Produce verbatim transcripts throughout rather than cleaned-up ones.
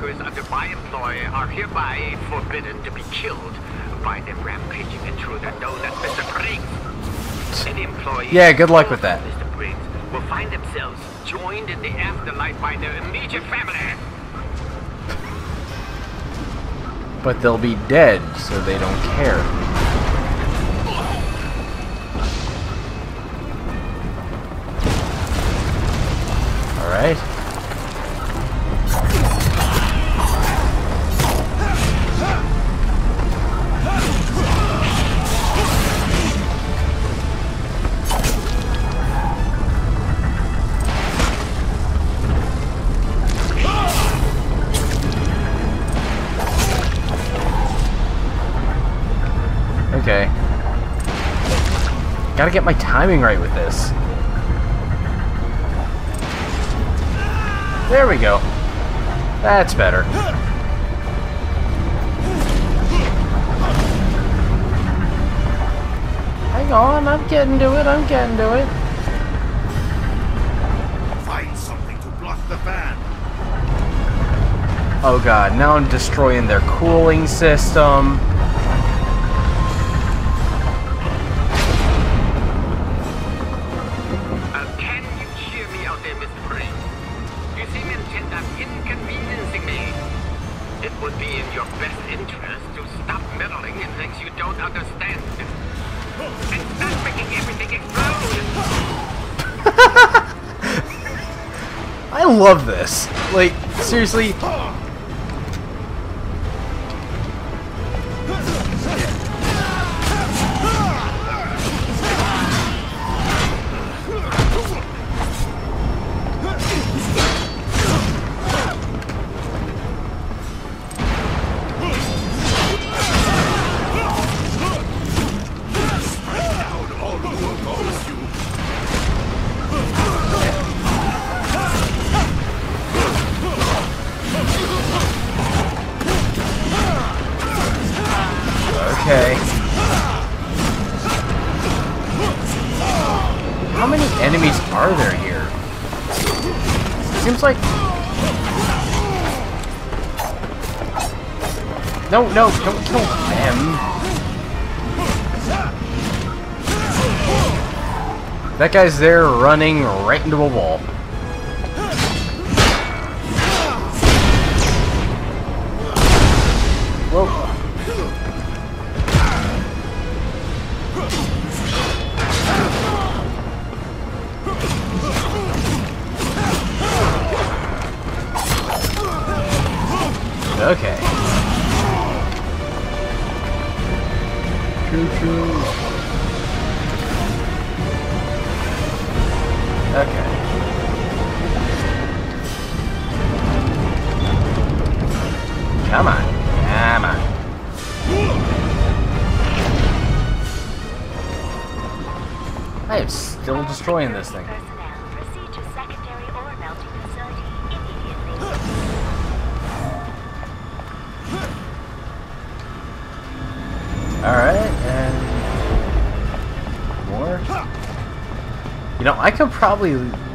workers under my employ are hereby forbidden to be killed by them rampaging intruder known as Mister Briggs. Any employee yeah, good luck with that. Mister Briggs will find themselves joined in the afterlife by their immediate family. But they'll be dead, so they don't care. Alright. Okay. Gotta get my timing right with this. There we go. That's better. Hang on, I'm getting to it, I'm getting to it. Find something to block the fan. Oh god, now I'm destroying their cooling system. Would be in your best interest to stop meddling in things you don't understand. And stop making everything explode! I love this. Like, seriously. Okay. How many enemies are there here? Seems like... No, no, don't kill them. That guy's there running right into a wall. Whoa. Okay. Choo choo. Okay. Come on. Come on. I am still destroying this thing. Alright, and more. You know, I could probably...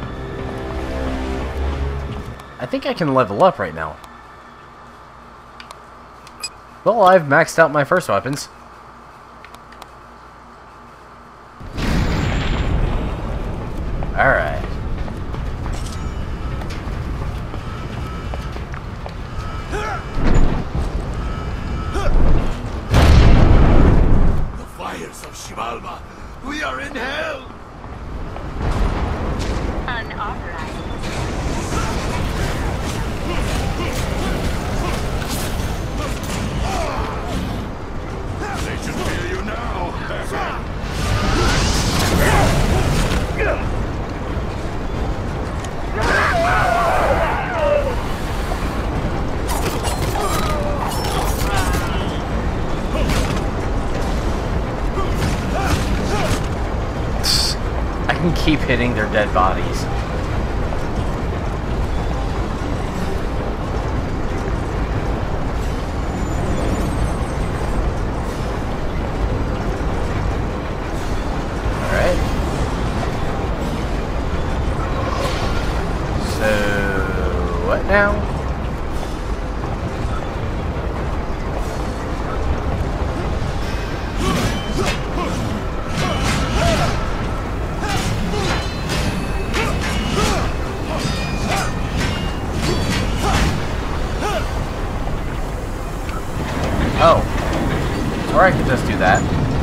I think I can level up right now. Well, I've maxed out my first weapons. Alright. Shivalba, we are in hell! Unauthorized. They should hear you now! I can keep hitting their dead bodies. Alright. So, what now? Oh. Or I could just do that.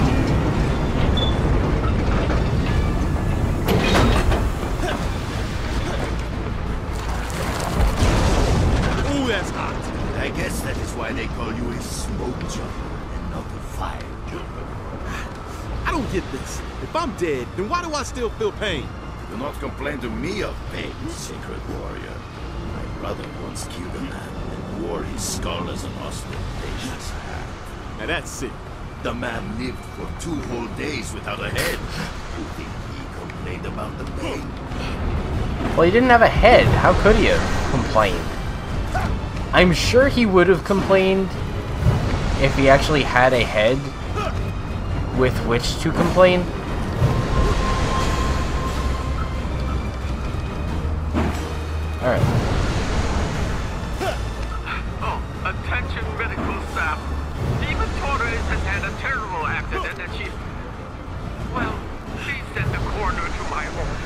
Ooh, that's hot. I guess that is why they call you a smoke jumper and not a fire jumper. I don't get this. If I'm dead, then why do I still feel pain? Do not complain to me of pain, sacred warrior. My brother once killed a man and wore his skull as an ostentatious hat. Now that's sick. The man lived for two whole days without a head. You think he complained about the pain? Well, he didn't have a head. How could he have complained? I'm sure he would have complained if he actually had a head with which to complain. Alright. Oh, attention medical staff. Demon Torres has had a terrible accident and she... Well, she sent the coroner to my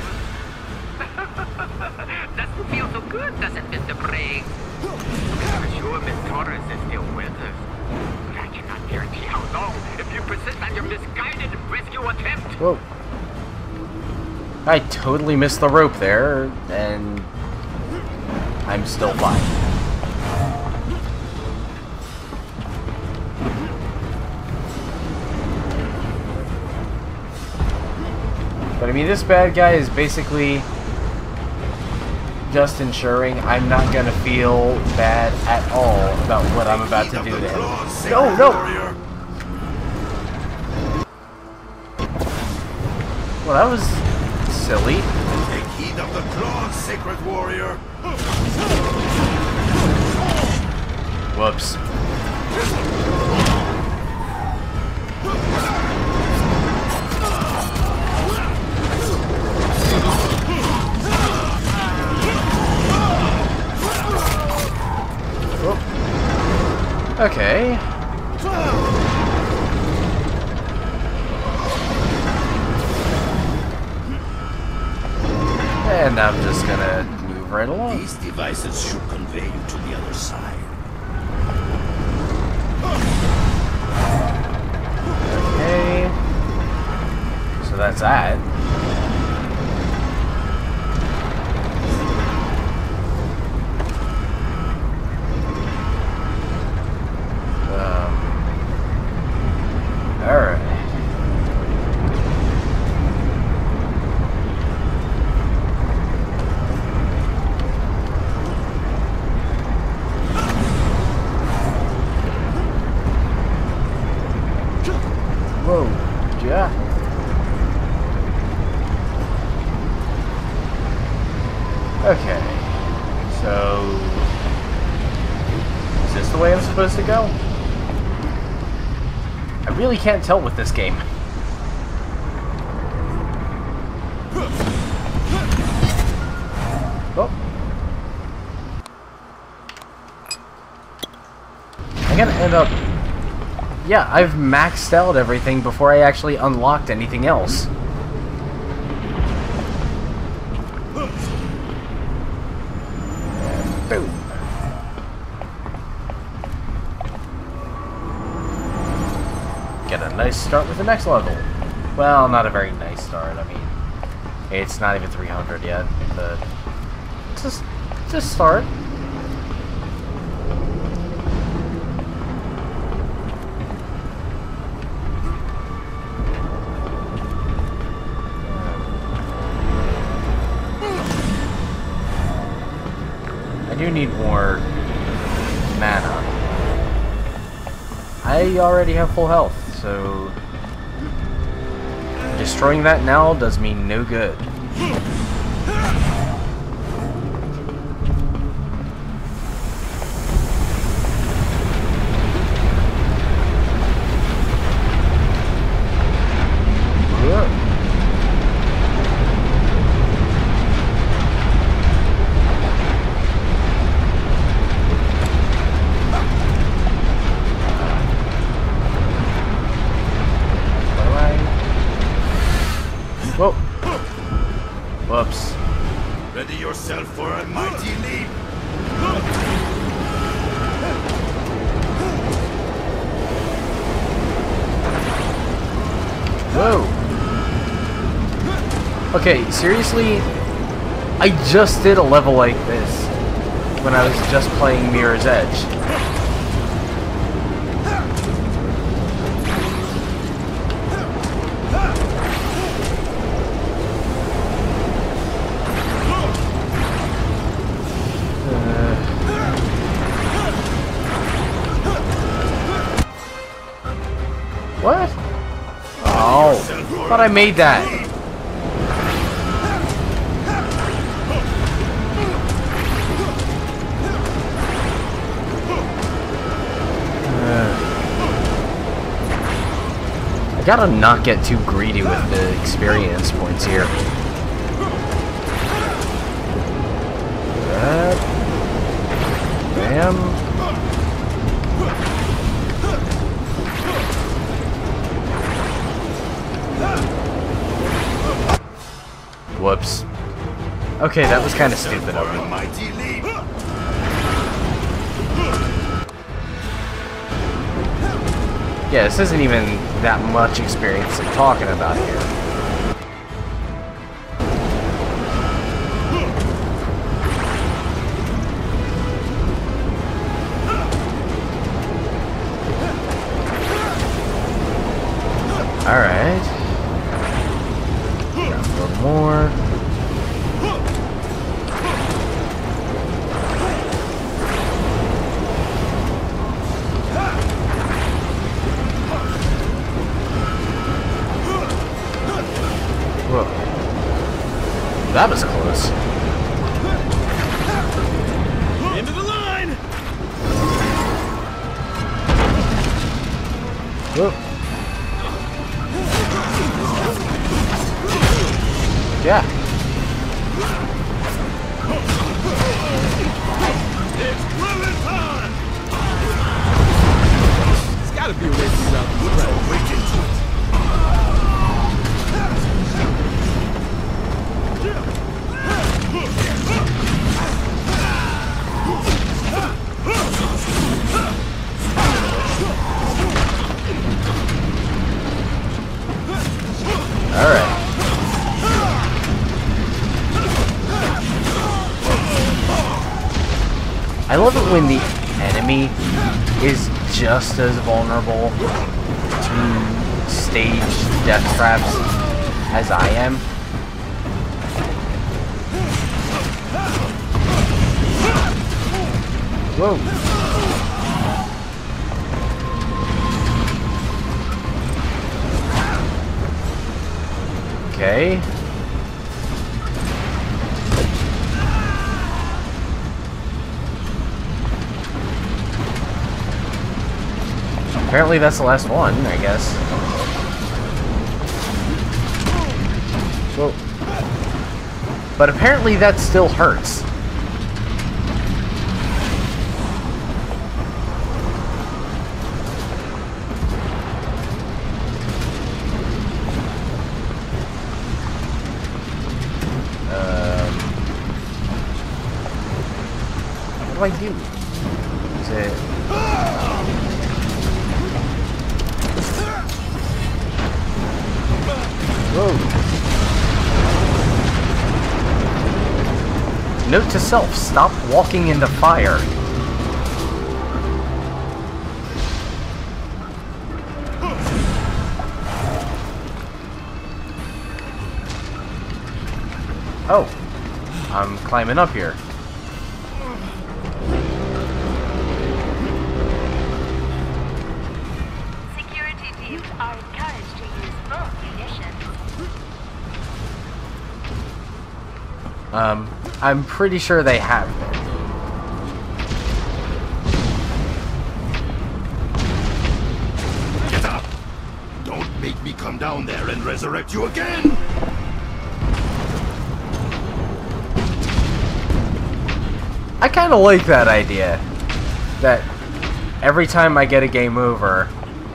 office. Doesn't feel so good, does it, Mister Briggs? I'm sure Miss Torres is still with us. But I cannot guarantee how long if you persist on your misguided rescue attempt. Whoa. I totally missed the rope there, and I'm still fine. But I mean, this bad guy is basically just ensuring I'm not gonna feel bad at all about what I'm about to do to him. No, no! Well, that was silly. Take heed of the claws, sacred warrior. Whoops. Okay. And I'm just gonna move right along. These devices should convey you to the other side. Okay. So that's that. Alright. Whoa, yeah. Okay. So, is this the way I'm supposed to go? I really can't tell with this game. Oh. I'm gonna end up... Yeah, I've maxed out everything before I actually unlocked anything else. And boom. Get a nice start with the next level. Well, not a very nice start. I mean, it's not even three hundred yet, but just, just start. I do need more mana. I already have full health, so destroying that now does me no good. Whoa. Whoops. Whoa. Okay, seriously? I just did a level like this when I was just playing Mirror's Edge. What? Oh, thought I made that. Uh, I gotta not get too greedy with the experience points here. That. Bam. Whoops. Okay, that was kind of stupid of me. Yeah, this isn't even that much experience I'm talking about here. Alright. A little more. Whoa. That was close. End of the line. Whoa. Yeah. It's running time. There's gotta be a way to get out of this crowd. All right. I love it when the enemy is just as vulnerable to staged death traps as I am. Whoa. Okay. Apparently that's the last one, I guess. Whoa. But apparently that still hurts. Um, what do I do? Is it... Whoa. Note to self, stop walking into fire. Oh, I'm climbing up here. Security teams are encouraged to use full munitions. Um, I'm pretty sure they have been. Get up! Don't make me come down there and resurrect you again! I kind of like that idea. That every time I get a game over,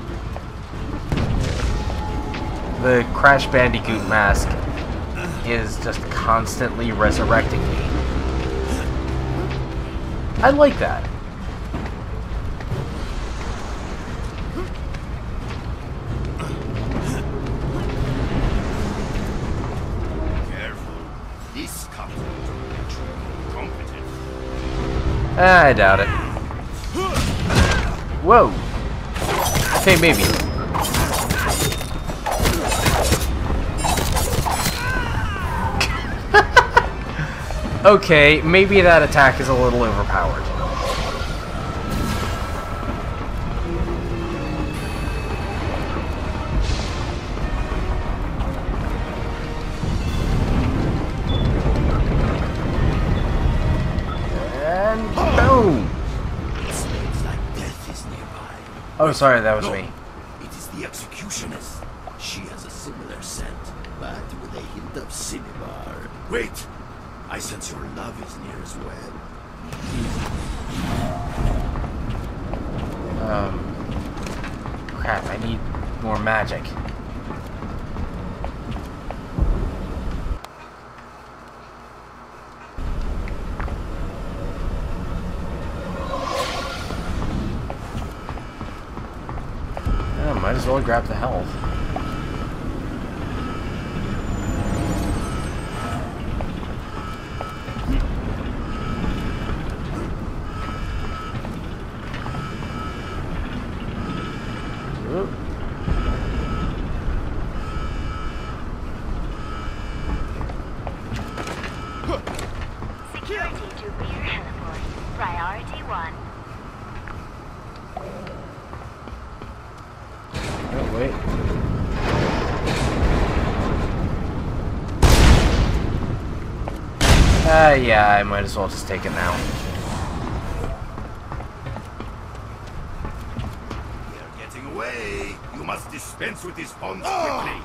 the Crash Bandicoot mask is just constantly resurrecting me. I like that. I doubt it. Whoa. Okay, maybe. Okay, maybe that attack is a little overpowered. And boom! It smells like death is nearby. Oh, sorry, that was No, me. it is the executionist. She has a similar scent, but with a hint of cinnabar. Wait! I sense your love is near as well. Um, crap, I need more magic. Oh, might as well grab the health. Security to rear heliport. Priority one. Oh, wait. Uh, yeah, I might as well just take it now. We are getting away. You must dispense with these funds quickly.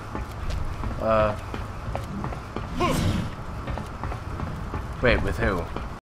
Uh... Wait, with who?